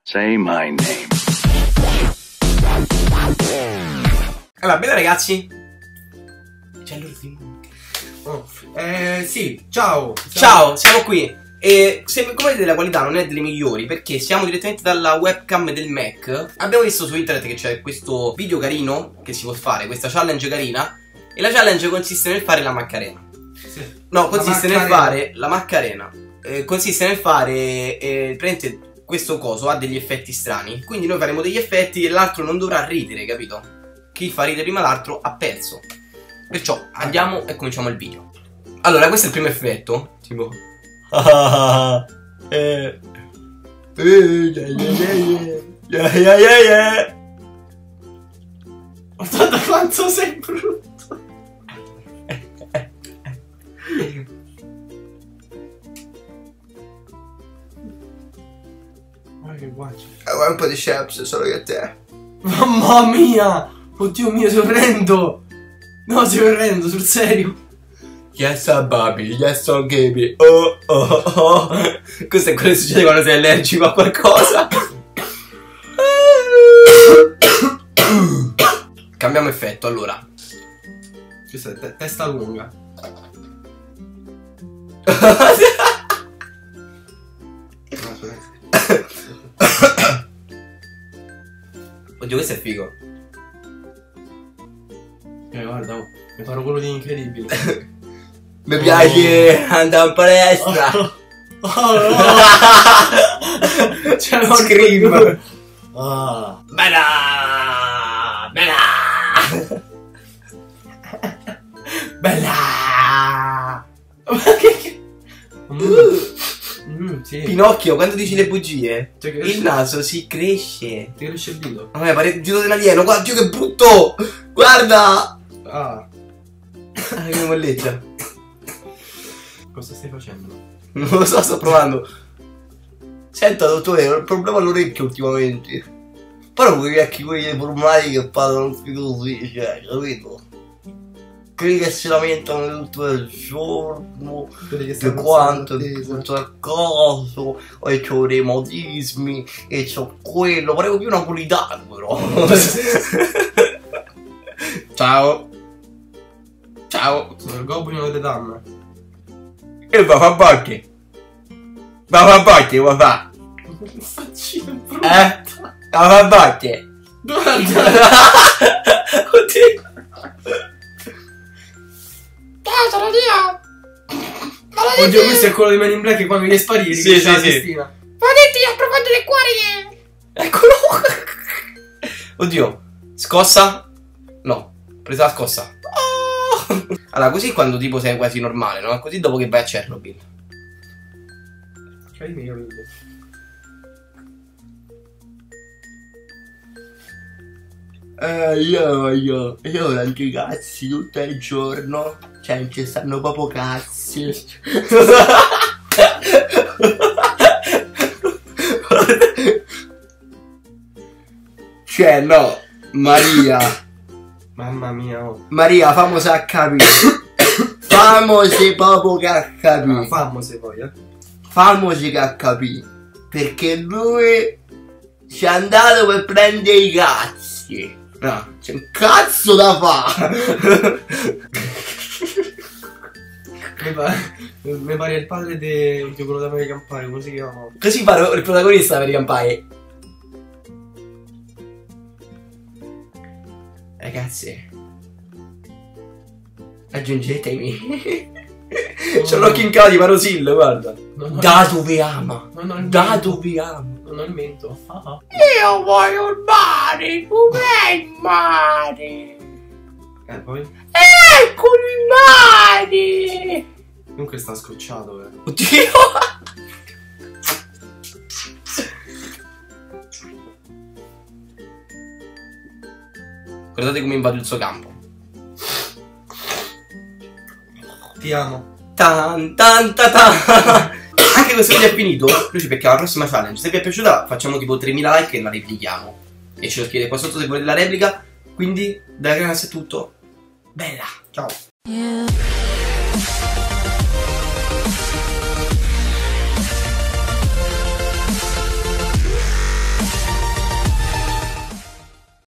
Say my name. Allora, bene ragazzi. C'è l'ultimo. Sì, ciao. Ciao, siamo qui. E come vedete la qualità non è delle migliori, perché siamo direttamente dalla webcam del Mac. Abbiamo visto su internet che c'è questo video carino che si può fare, questa challenge carina. E la challenge consiste nel fare la Macarena. Sì. No, consiste nel fare la Macarena. Consiste nel fare praticamente questo coso ha degli effetti strani. Quindi noi faremo degli effetti e l'altro non dovrà ridere, capito? Chi fa ridere prima l'altro ha perso. Perciò andiamo e cominciamo il video. Allora, questo è il primo effetto. Tipo guarda quanto sei brutto. Guarda che guaccio. Guarda un po' di chaps solo che te. Mamma mia! Oddio mio, sei orrendo! No, sei orrendo, sul serio! Yes, baby, yes, baby. Oh, oh, oh. Questo è quello che succede quando sei allergico a qualcosa. Cambiamo effetto, allora. Questa è testa lunga. Oddio, questo è figo. Guarda, oh, mi farò quello di incredibile. Mi piace andare in palestra. C'è lo Scream. Bella! Bella. Bella. Sì. Pinocchio, quando dici le bugie, Cioè, che il naso si cresce. ti cresce il dito. Vabbè, pare il dito dell'alieno. Guarda, Dio che brutto. Guarda. Ah, Che molleggia. cosa stai facendo? Non lo so, sto provando. Senta, dottore, ho il problema all'orecchio ultimamente. Però quei vecchi quelli formati che parlano così, cioè, capito? Quelli che si lamentano tutto il giorno, di quanto, di tutto il coso, e c'ho dei modismi, e c'ho quello, parevo più napolitano però. Ciao. Ciao. Sono il goblino delle damme. E va fa bocche. Va bocche, va fa. Faccino brutto. Va fa bocche. Guarda. Oddio. Oddio, questo è quello di Men in Black quando gli sparire. Sì, che sì, c'ha la sì. testina. Provate le cuore. Eccolo. Oddio. Scossa? No. Presa la scossa. Oh. Allora, così quando tipo sei quasi normale, no? Così dopo che vai a Chernobyl. C'hai i miei capelli. Io tanto i cazzi tutto il giorno. Cioè, non ci stanno proprio cazzi. Cioè, no, Maria. Mamma mia, oh. Maria, famosa a capire. Famosi proprio che a capire. Famose poi, Famosi che a capire. Perché lui ci è andato per prendere i cazzi. No, c'è un cazzo da fare. Mi pare il padre di quello da American Pie, come si chiama? Così farò il protagonista di American Pie. Ragazzi, aggiungetemi. C'ho l'occhio in cara di Parosillo, guarda. Da dove ama. Da dove ama. Non ho il mento. Io voglio il mare. Dov'è il mare? Poi? Ecco il mare. Comunque sta scocciato, Oddio. Guardate come invado il suo campo. Ti amo. Tan tan ta ta. Anche questo video è finito. Così perché alla prossima challenge, se vi è piaciuta, facciamo tipo 3000 like e la replichiamo. E ce lo scrivete qua sotto se volete la replica. Quindi, dalla Granas è tutto. Bella. Ciao. Yeah.